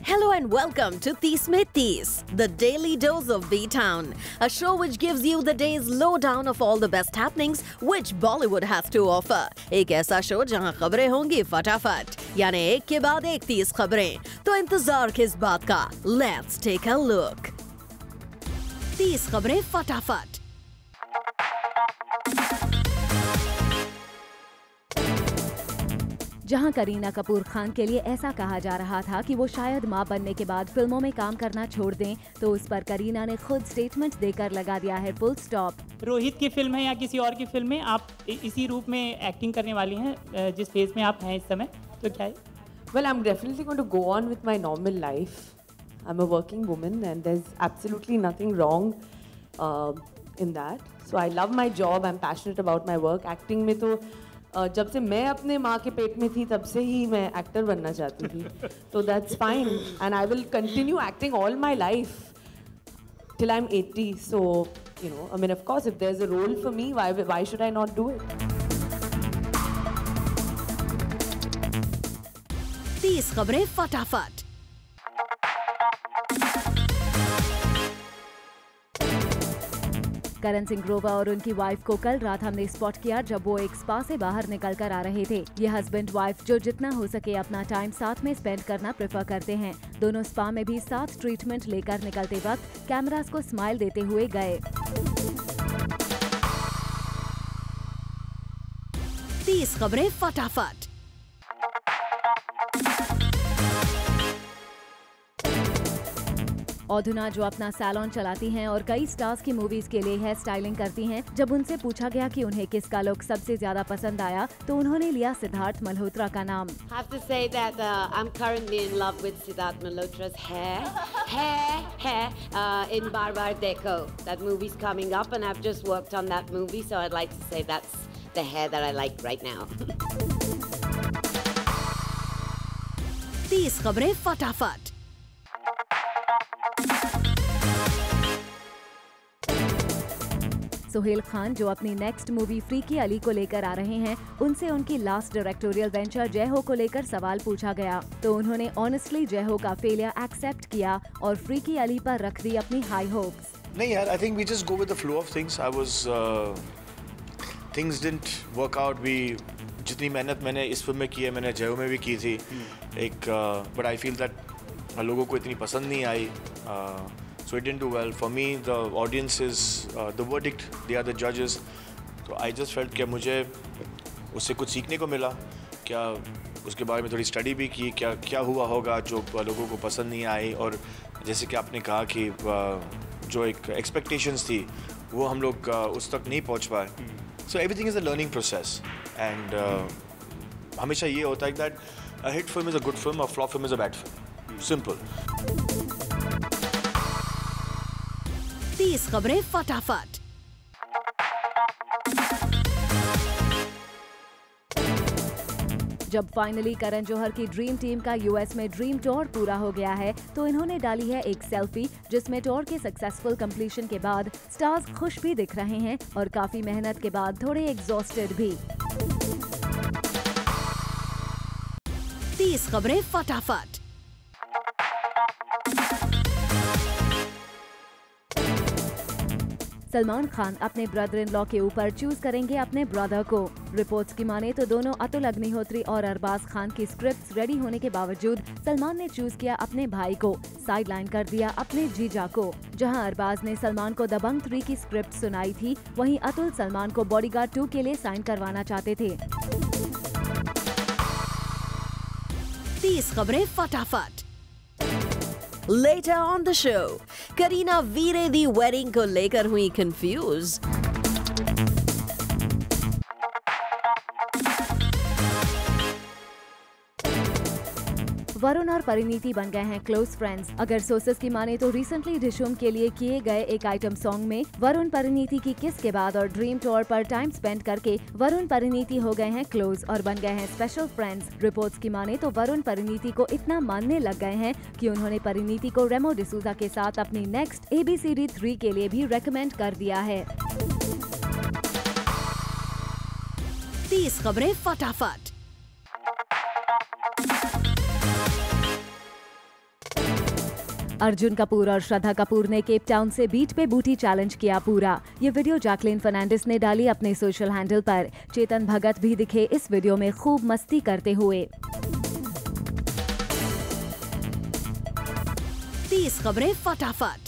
Hello and welcome to 30 में 30, the daily dose of B-Town, a show which gives you the day's lowdown of all the best happenings which Bollywood has to offer. एक ऐसा show जहां खबरें होंगी फटाफट, यानी एक के बाद एक 30 खबरें. तो इंतजार किस बात का? Let's take a look. 30 खबरें फटाफट. जहां करीना कपूर खान के लिए ऐसा कहा जा रहा था कि वो शायद मां बनने के बाद फिल्मों में काम करना छोड़ दें, तो उस पर करीना ने खुद स्टेटमेंट देकर लगा दिया है फुल स्टॉप. रोहित की फिल्म है या किसी और की फिल्म में आप इसी रूप में एक्टिंग करने वाली हैं जिस फेज में आप हैं इस समय, तो क्या है? Well, I'm definitely going to go on with my normal life. I'm a working woman and there's absolutely nothing wrong in that. So I love my job, I'm passionate about my work. Acting में तो जब से मैं अपने माँ के पेट में थी तब से ही मैं एक्टर बनना चाहती थी. So that's fine and I will continue acting all my life till I'm 80. So, you know, I mean, of course, if there's a role for me, why should I not do it? 30 खबरें फटाफट. करण सिंह ग्रोवर और उनकी wife को कल रात हमने spot किया जब वो एक स्पा से बाहर निकल कर आ रहे थे. ये हस्बैंड वाइफ जो जितना हो सके अपना टाइम साथ में स्पेंड करना प्रेफर करते हैं. दोनों स्पा में भी साथ ट्रीटमेंट लेकर निकलते वक्त कैमरास को स्माइल देते हुए गए. 30 खबरें फटाफट. औधुना जो अपना सैलून चलाती हैं और कई स्टार्स की मूवीज के लिए हेयर स्टाइलिंग करती हैं, जब उनसे पूछा गया कि उन्हें किसका लुक सबसे ज्यादा पसंद आया तो उन्होंने लिया सिद्धार्थ मल्होत्रा का नाम. Have to say that I'm currently in love with Siddharth Malhotra's hair in Bar Bar Dekho. That movie's coming up and I've just worked on that movie, so I'd like to say that's the hair that I like right now. 30 खबरें फटाफट. सोहेल खान जो अपनी next movie freaky Ali को लेकर आ रहे हैं, उनसे उनकी लास्ट डायरेक्टोरियल वेंचर जय हो को लेकर सवाल पूछा गया तो उन्होंने ऑनेस्टली जय हो का फेलियर एक्सेप्ट किया और फ्रीकी अली पर रख दी अपनी हाई होप्स. नहीं यार, I think we just go with the flow of things. I was things didn't work out. We जितनी मेहनत मैंने इस फिल्म में की है मैंने जय हो में भी की थी एक, बट आई फील दैट लोगों को इतनी पसंद नहीं आई. So it didn't do well. For me, the audience is the verdict. They are the judges. So I just felt कि मुझे उससे कुछ सीखने को मिला. क्या उसके बारे में थोड़ी स्टडी भी की, क्या हुआ होगा जो लोगों को पसंद नहीं आई. और जैसे कि आपने कहा कि जो एक expectations थी वो हम लोग उस तक नहीं पहुंच पाए. So everything is a learning process. And हमेशा ये होता है that a hit film is a good film, a flop film is a bad film. Simple. 30 खबरें फटाफट. जब फाइनली करण जौहर की ड्रीम टीम का यूएस में ड्रीम टूर पूरा हो गया है तो इन्होंने डाली है एक सेल्फी जिसमें टूर के सक्सेसफुल कंप्लीशन के बाद स्टार्स खुश भी दिख रहे हैं और काफी मेहनत के बाद थोड़े एग्जॉस्टेड भी. 30 खबरें फटाफट. सलमान खान अपने ब्रदर इन लॉ के ऊपर चूज करेंगे अपने ब्रदर को. रिपोर्ट्स की माने तो दोनों अतुल अग्निहोत्री और अरबाज खान की स्क्रिप्ट्स रेडी होने के बावजूद सलमान ने चूज किया अपने भाई को, साइडलाइन कर दिया अपने जीजा को. जहां अरबाज ने सलमान को दबंग 3 की स्क्रिप्ट सुनाई थी, वहीं अतुल सलमान को बॉडीगार्ड 2 के लिए साइन करवाना चाहते थे. 30 खबरें फटाफट. Later on the show, Kareena Veere the wedding को लेकर हुई कंफ्यूज. वरुण और परिणीति बन गए हैं क्लोज फ्रेंड्स. अगर सोर्सेस की माने तो रिसेंटली डिशूम के लिए किए गए एक आइटम सॉन्ग में वरुण परिणीति की किस के बाद और ड्रीम टूर पर टाइम स्पेंड करके वरुण परिणीति हो गए हैं क्लोज और बन गए हैं स्पेशल फ्रेंड्स. रिपोर्ट्स की माने तो वरुण परिणीति को इतना मानने लग गए हैं कि उन्होंने परिणीति को रेमो डिसूजा के साथ अपनी नेक्स्ट ABCD 3 के लिए भी रेकमेंड कर दिया है. 30 खबरें फटाफट. अर्जुन कपूर और श्रद्धा कपूर ने केप टाउन से बीट पे बूटी चैलेंज किया पूरा। ये वीडियो जैकलीन फर्नांडिस ने डाली अपने सोशल हैंडल पर। चेतन भगत भी दिखे इस वीडियो में खूब मस्ती करते हुए। 30 खबरें फटाफट।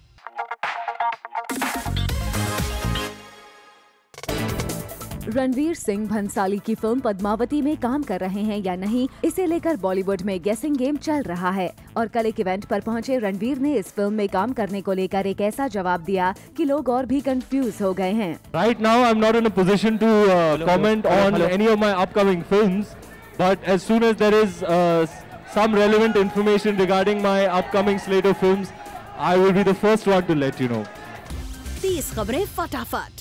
रणवीर सिंह भंसाली की फिल्म पद्मावती में काम कर रहे हैं या नहीं, इसे लेकर बॉलीवुड में गेसिंग गेम चल रहा है। और कल एक इवेंट पर पहुंचे रणवीर ने इस फिल्म में काम करने को लेकर एक ऐसा जवाब दिया कि लोग और भी कंफ्यूज हो गए हैं। Right now I'm not in a position to comment on any of my upcoming films, but as soon as there is some relevant information regarding my upcoming slate of films, I will be the first one to let you know. 30 खबरें फटाफट।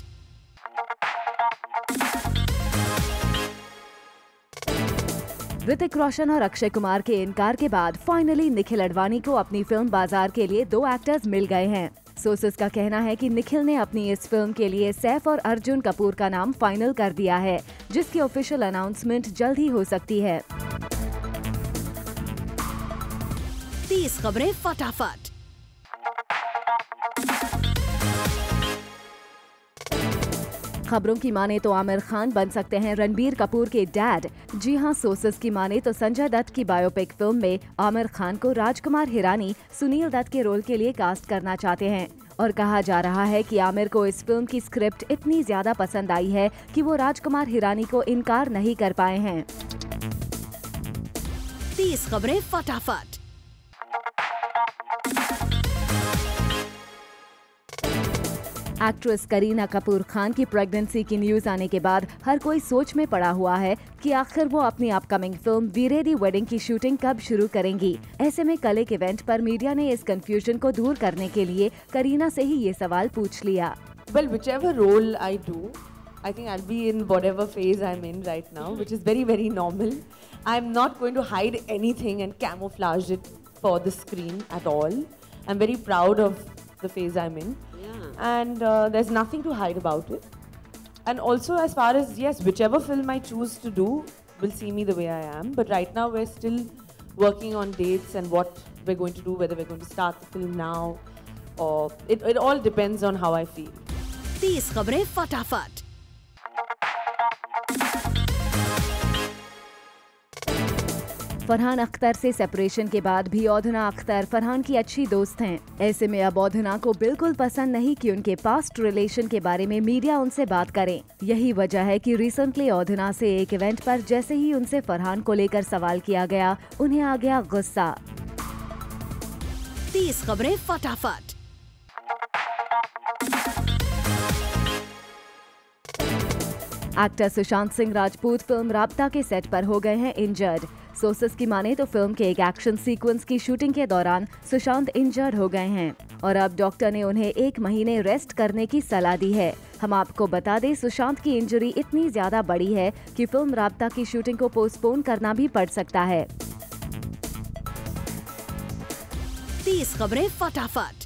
ऋतिक रोशन और अक्षय कुमार के इनकार के बाद finally Nikhil Advani को अपनी film बाजार के लिए 2 एक्टर्स मिल गए हैं। सोर्सेस का कहना है कि निखिल ने अपनी इस फिल्म के लिए सैफ और अर्जुन कपूर का नाम फाइनल कर दिया है, जिसकी ऑफिशियल अनाउंसमेंट जल्द ही हो सकती है। 30 खबरें फटाफट। खबरों की माने तो आमिर खान बन सकते हैं रणबीर कपूर के डैड। जी हां, सोर्सेस की माने तो संजय दत्त की बायोपिक फिल्म में आमिर खान को राजकुमार हिरानी सुनील दत्त के रोल के लिए कास्ट करना चाहते हैं। और कहा जा रहा है कि आमिर को इस फिल्म की स्क्रिप्ट इतनी ज्यादा पसंद आई है कि वो राजकुमार हिरानी को इनकार नहीं कर पाए हैं। 30 खबरें फटाफट। एक्ट्रेस करीना कपूर खान की प्रेगनेंसी की न्यूज आने के बाद हर कोई सोच में पड़ा हुआ है कि आखिर वो अपनी अपकमिंग फिल्म वीरेडी वेडिंग की शूटिंग कब शुरू करेंगी। ऐसे में कल एक इवेंट पर मीडिया ने इस कंफ्यूजन को दूर करने के लिए करीना से ही ये सवाल पूछ लिया। Well, whichever role I do, I think I'll be in whatever phase I'm in right now, which is very, very normal. I'm not going to hide anything and camouflage it for the screen at all. I'm very proud of the phase I'm in. And there's nothing to hide about it. And also, as far as, yes, whichever film I choose to do will see me the way I am. But right now, we're still working on dates and what we're going to do, whether we're going to start the film now or it all depends on how I feel. 30 खबरें फटाफट। फरहान अख्तर से separation के बाद भी औधना अख्तर फरहान की अच्छी दोस्त हैं। ऐसे में अब औधना को बिल्कुल पसंद नहीं कि उनके पास्ट रिलेशन के बारे में मीडिया उनसे बात करे। यही वजह है कि रिसेंटली औधना से एक इवेंट पर जैसे ही उनसे फरहान को लेकर सवाल किया गया, उन्हें आ गया गुस्सा। 30 खबरें फटाफट। एक्टर सुशांत सिंह राजपूत फिल्म राब्ता के सेट पर हो गए हैं इंजर्ड। सोर्सेस की माने तो फिल्म के एक एक्शन सीक्वेंस की शूटिंग के दौरान सुशांत इंजर्ड हो गए हैं और अब डॉक्टर ने उन्हें 1 महीने रेस्ट करने की सलाह दी है। हम आपको बता दें, सुशांत की इंजरी इतनी ज्यादा बड़ी है कि फिल्म राब्ता की शूटिंग को पोस्टपोन करना भी पड़ सकता है। 30 खबरें फटाफट।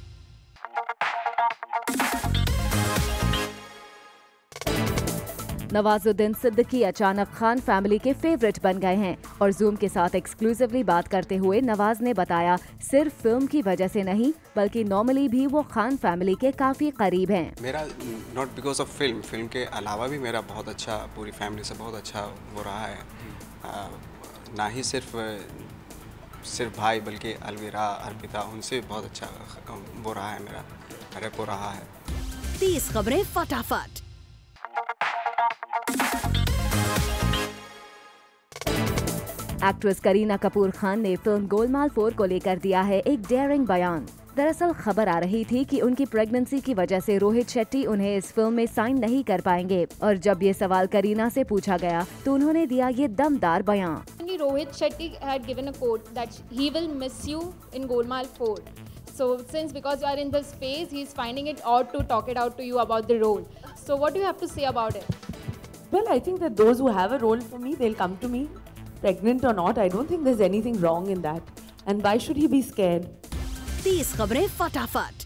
नवाजुद्दीन सिद्दीकी अचानक खान फैमिली के फेवरेट बन गए हैं और जूम के साथ एक्सक्लूसिवली बात करते हुए नवाज ने बताया, सिर्फ फिल्म की वजह से नहीं बल्कि नॉर्मली भी वो खान फैमिली के काफी करीब हैं। मेरा नॉट बिकॉज ऑफ फिल्म के अलावा भी मेरा बहुत अच्छा पूरी फैमिली से बहुत अच्छा वो रहा है। ना ही सिर्फ भाई बल्कि अलविरा अर्पिता उनसे बहुत अच्छा वो रहा है, मेरा रेपो रहा है। 30 खबरें फटाफट। एक्ट्रेस करीना कपूर खान ने फिल्म गोलमाल 4 को लेकर दिया है एक डेयरिंग बयान। दरअसल खबर आ रही थी कि उनकी प्रेगनेंसी की वजह से रोहित शेट्टी उन्हें इस फिल्म में साइन नहीं कर पाएंगे और जब ये सवाल करीना से पूछा गया तो उन्होंने दिया ये दमदार बयान। Rohit Shetty had given a quote that he will miss you in Golmaal 4. So since because you are in this phase, he is finding it odd to talk it out to you about the role. So what do you have to say about it? Well, I think that those who have a role for me, they'll come to me, pregnant or not. I don't think there's anything wrong in that. And why should he be scared? 30 खबरें फटाफट।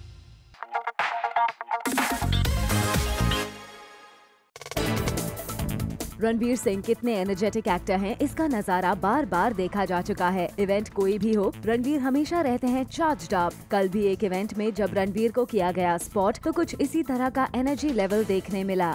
रणवीर सिंह कितने energetic actor हैं, इसका नजारा बार बार देखा जा चुका है। इवेंट कोई भी हो, रणवीर हमेशा रहते हैं चार्ज्ड अप। कल भी एक इवेंट में जब रणवीर को किया गया स्पॉट तो कुछ इसी तरह का एनर्जी लेवल देखने मिला।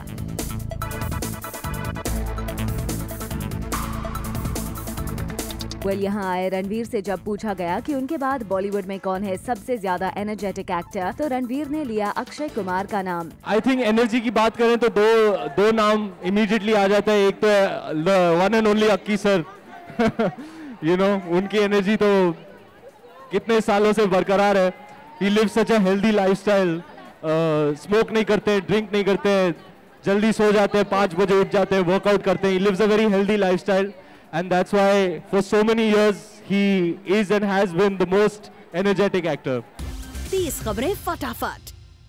यहाँ आए रणवीर से जब पूछा गया कि उनके बाद बॉलीवुड में कौन है सबसे ज्यादा एनर्जेटिक एक्टर, तो रणवीर ने लिया अक्षय कुमार का नाम। आई थिंक एनर्जी की बात करें तो दो नाम इमीडिएटली आ जाता है। एक तो one and only Akki sir you know, उनकी एनर्जी तो कितने सालों से बरकरार है। He live such a healthy lifestyle, smoke नहीं करते, ड्रिंक नहीं करते, जल्दी सो जाते हैं, 5 बजे उठ जाते हैं, वर्कआउट करते हैं। He lives a very healthy lifestyle and that's why for so many years he is and has been the most energetic actor. 30 खबरें फटाफट।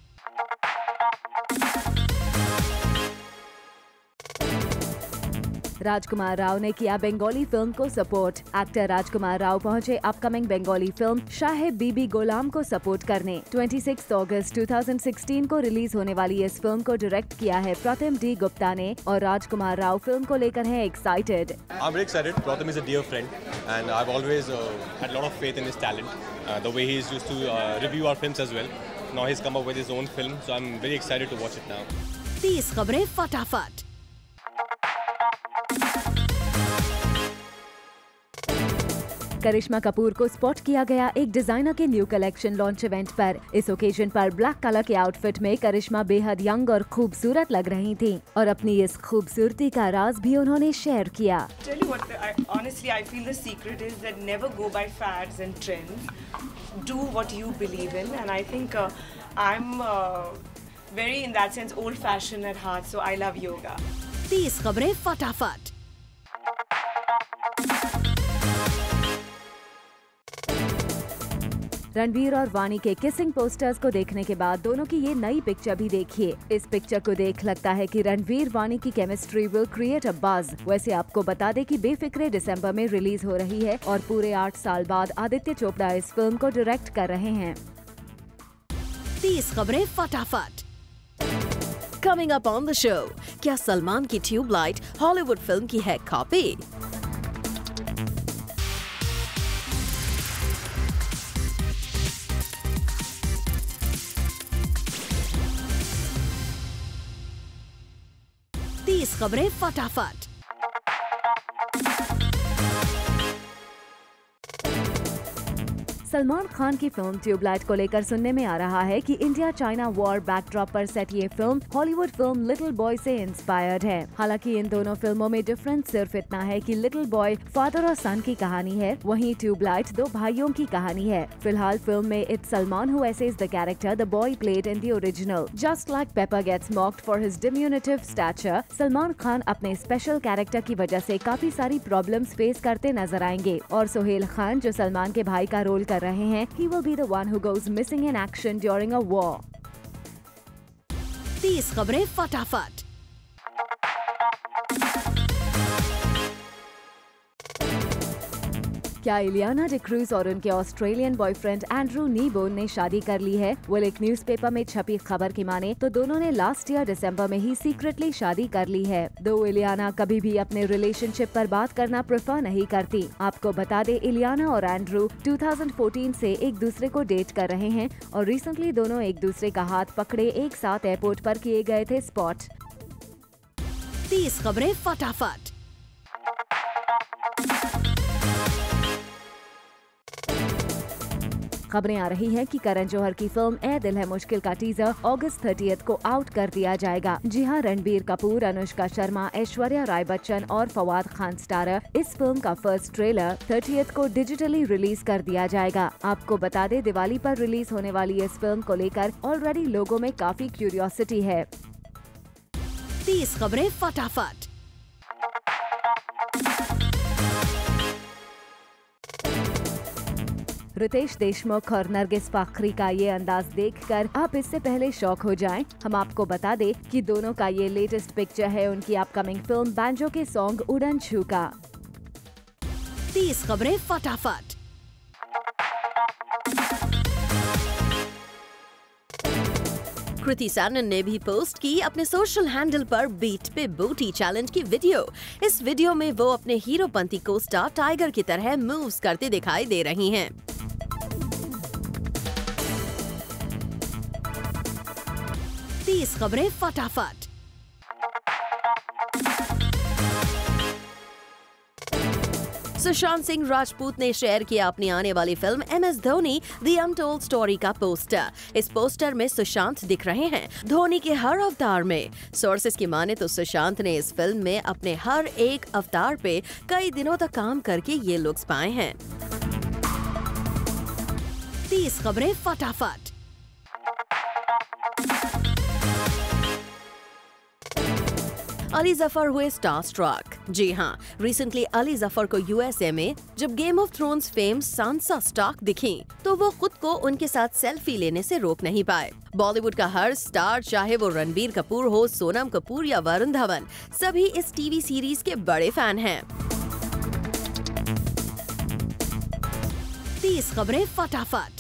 राजकुमार राव ने किया बंगाली फिल्म को सपोर्ट। एक्टर राजकुमार राव पहुंचे अपकमिंग बंगाली फिल्म साहेब बीबी गुलाम को सपोर्ट करने। 26 अगस्त 2016 को रिलीज होने वाली इस फिल्म को डायरेक्ट किया है प्रतिम डी गुप्ता ने और राजकुमार राव फिल्म को लेकर हैं excited. I'm very excited. Pratham is a dear friend and I've always had a lot of faith in his talent. The way he used to review our films as well. Now he's come up with his own film, so I'm very excited to watch it now. 30 खबरें फटाफट। करिश्मा कपूर को spot किया गया एक designer के new collection launch event पर। इस occasion पर ब्लैक कलर के आउटफिट में करिश्मा बेहद यंग और खूबसूरत लग रही थीं और अपनी इस खूबसूरती का राज भी उन्होंने शेयर किया। Honestly, I feel the secret is that never go by fads and trends. Do what you believe in, and I think I'm very, in that sense, old-fashioned at heart. So I love yoga. 30 खबरें फटाफट। रणवीर और वानी के kissing posters को देखने के बाद दोनों की ये नई पिक्चर भी देखिए। इस पिक्चर को देख लगता है कि रणवीर वानी की chemistry will create a buzz. वैसे आपको बता दें कि बेफिक्रे दिसंबर में रिलीज हो रही है और पूरे 8 साल बाद आदित्य चोपड़ा इस फिल्म को डायरेक्ट कर रहे हैं। 30 खबरें फटाफट। Coming up on the show, क्या सलमान की ट्यूबलाइट हॉलीवुड फिल्म की है कॉपी? खबरें फटाफट। सलमान खान की फिल्म ट्यूबलाइट को लेकर सुनने में आ रहा है कि इंडिया चाइना वॉर बैकड्रॉप पर सेट ये film Hollywood film little boy से इंस्पायर्ड है। हालांकि इन दोनों फिल्मों में डिफरेंस सिर्फ इतना है कि लिटिल बॉय फादर और सन की कहानी है, वहीं ट्यूबलाइट 2 भाइयों की कहानी है। फिलहाल फिल्म में it's Salman who aces the character the boy played in the original. Just like pepper gets mocked for his diminutive stature, Salman Khan अपने स्पेशल कैरेक्टर की वजह से काफी सारी प्रॉब्लम्स फेस करते नजर आएंगे और सोहेल खान जो सलमान के भाई का रोल कर रहे हैं, he will be the one who goes missing in action during a war. 30 खबरें फटाफट। क्या इलियाना डिक्रूज और उनके ऑस्ट्रेलियन बॉयफ्रेंड एंड्रू नीबोन ने शादी कर ली है? एक न्यूज़पेपर में छपी खबर की माने तो दोनों ने लास्ट ईयर दिसंबर में ही सीक्रेटली शादी कर ली है। दो इलियाना कभी भी अपने रिलेशनशिप पर बात करना प्रेफर नहीं करती। आपको बता दे इलियाना और एंड्रू 2014 से एक दूसरे को डेट कर रहे हैं और रिसेंटली दोनों एक दूसरे का हाथ पकड़े एक साथ एयरपोर्ट पर किए गए थे स्पॉट। 30 खबरें फटाफट। खबरें आ रही हैं कि करण जौहर की फिल्म ए दिल है मुश्किल का टीजर अगस्त 30 को आउट कर दिया जाएगा। जी हां, रणबीर कपूर, अनुष्का शर्मा, ऐश्वर्या राय बच्चन और फवाद खान स्टारर इस फिल्म का फर्स्ट ट्रेलर 30 को डिजिटली रिलीज कर दिया जाएगा। आपको बता दें, दिवाली पर रिलीज होने वाली इस फिल्म को लेकर ऑलरेडी लोगों में काफी क्यूरियोसिटी है। 30 खबरें फटाफट। रितेश देशमुख और नरगिस फाखरी का ये अंदाज देखकर आप इससे पहले शॉक हो जाएं। हम आपको बता दें कि दोनों का ये लेटेस्ट पिक्चर है उनकी अपकमिंग फिल्म बैंजो के सॉन्ग उड़न छू का। 30 खबरें फटाफट। कृति सैनन ने भी पोस्ट की अपने सोशल हैंडल पर बीट पे बूटी चैलेंज की वीडियो। इस वीडियो में वो अपने हीरोपंती को स्टार टाइगर की तरह मूव्स करते दिखाई दे रही हैं। 30 खबरें फटाफट। सुशांत सिंह राजपूत ने शेयर किया अपनी आने वाली film MS Dhoni the untold story का पोस्टर। इस पोस्टर में सुशांत दिख रहे हैं धोनी के हर अवतार में। सोर्सेस की माने तो सुशांत ने इस फिल्म में अपने हर एक अवतार पे कई दिनों तक काम करके ये लुक्स पाए हैं। 30 खबरें फटाफट। अली जफर हुए स्टार स्ट्रक। जी हाँ, रिसेंटली अली जफर को USA में जब game of thrones fame Sansa Stark दिखी तो वो खुद को उनके साथ सेल्फी लेने से रोक नहीं पाए। बॉलीवुड का हर स्टार, चाहे वो रणबीर कपूर हो, सोनम कपूर या वरुण धवन, सभी इस टीवी सीरीज के बड़े फैन हैं। 30 खबरें फटाफट।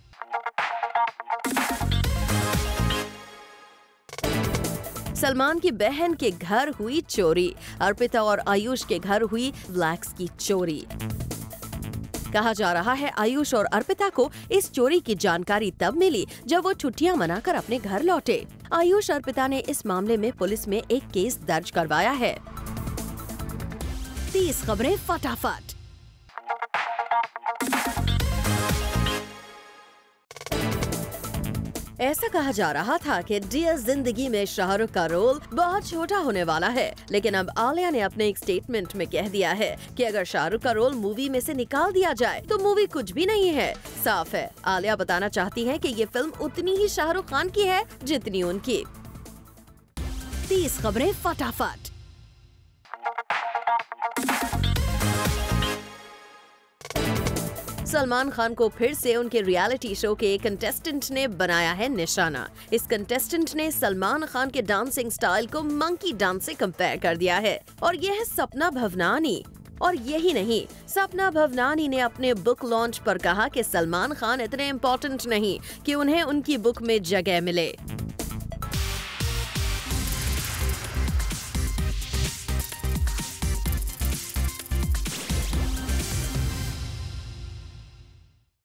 सलमान की बहन के घर हुई चोरी। अर्पिता और आयुष के घर हुई फ्लैक्स की चोरी। कहा जा रहा है आयुष और अर्पिता को इस चोरी की जानकारी तब मिली जब वो छुट्टियां मनाकर अपने घर लौटे। आयुष अर्पिता ने इस मामले में पुलिस में एक केस दर्ज करवाया है। 30 खबरें फटाफट। ऐसा कहा जा रहा था कि डियर जिंदगी में शाहरुख का रोल बहुत छोटा होने वाला है, लेकिन अब आलिया ने अपने एक स्टेटमेंट में कह दिया है कि अगर शाहरुख का रोल मूवी में से निकाल दिया जाए तो मूवी कुछ भी नहीं है। साफ है, आलिया बताना चाहती हैं कि ये फिल्म उतनी ही शाहरुख खान की है जितनी उनकी। 30 खबरें फटाफट। सलमान खान को फिर से उनके रियलिटी शो के एक कंटेस्टेंट ने बनाया है निशाना। इस कंटेस्टेंट ने सलमान खान के डांसिंग स्टाइल को मंकी डांस से कंपेयर कर दिया है और यह है सपना भवनानी। और यही नहीं, सपना भवनानी ने अपने बुक लॉन्च पर कहा कि सलमान खान इतने इम्पोर्टेंट नहीं कि उन्हें उनकी बुक में जगह मिले।